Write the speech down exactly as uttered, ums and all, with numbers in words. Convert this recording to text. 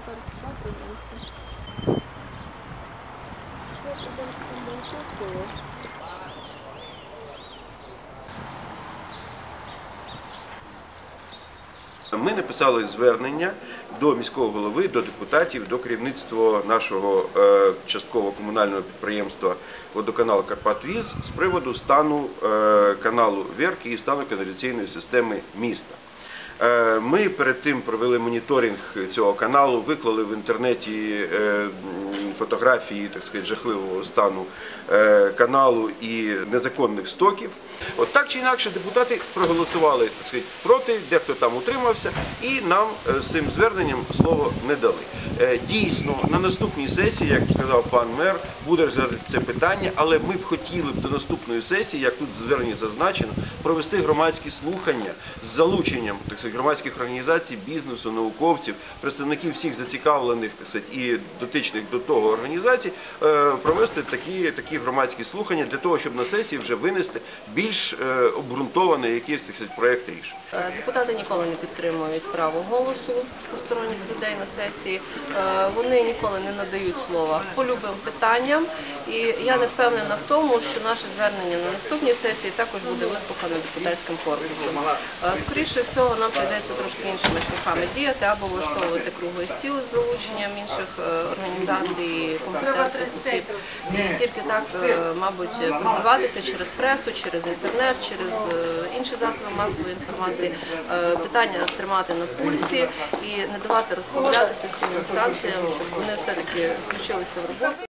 Ми написали звернення до міського голови, до депутатів, до керівництва нашого е, частково комунального підприємства «Водоканал Карпатвіз» з приводу стану е, каналу Верки і стану каналізаційної системи міста. Е, ми перед тим провели моніторинг цього каналу, виклали в інтернеті е, фотографії, так сказати, жахливого стану е, каналу і незаконних стоків. От так чи інакше депутати проголосували, так сказати, проти, дехто там утримався, і нам з цим зверненням слово не дали. Дійсно, на наступній сесії, як сказав пан мер, буде розглядати це питання, але ми б хотіли б до наступної сесії, як тут в зверненні зазначено, провести громадські слухання з залученням, так сказати, громадських організацій, бізнесу, науковців, представників всіх зацікавлених, так сказати, і дотичних до того організацій, провести такі, такі громадські слухання для того, щоб на сесії вже винести більш обґрунтований якийсь, так сказати, проєкт рішень. Депутати ніколи не підтримують право голосу посторонніх людей на сесії, вони ніколи не надають слова по любим питанням, і я не впевнена в тому, що наше звернення на наступній сесії також буде вислухане депутатським корпусом. Скоріше всього, нам прийдеться трошки іншими шляхами діяти, або влаштовувати круглий стіл з залученням інших організацій, компетентних осіб, і тільки так, мабуть, пробиватися через пресу, через інтернет, через інші засоби масової інформації, питання тримати на пульсі і не давати розслаблятися всім інстанціям, щоб вони все-таки включилися в роботу.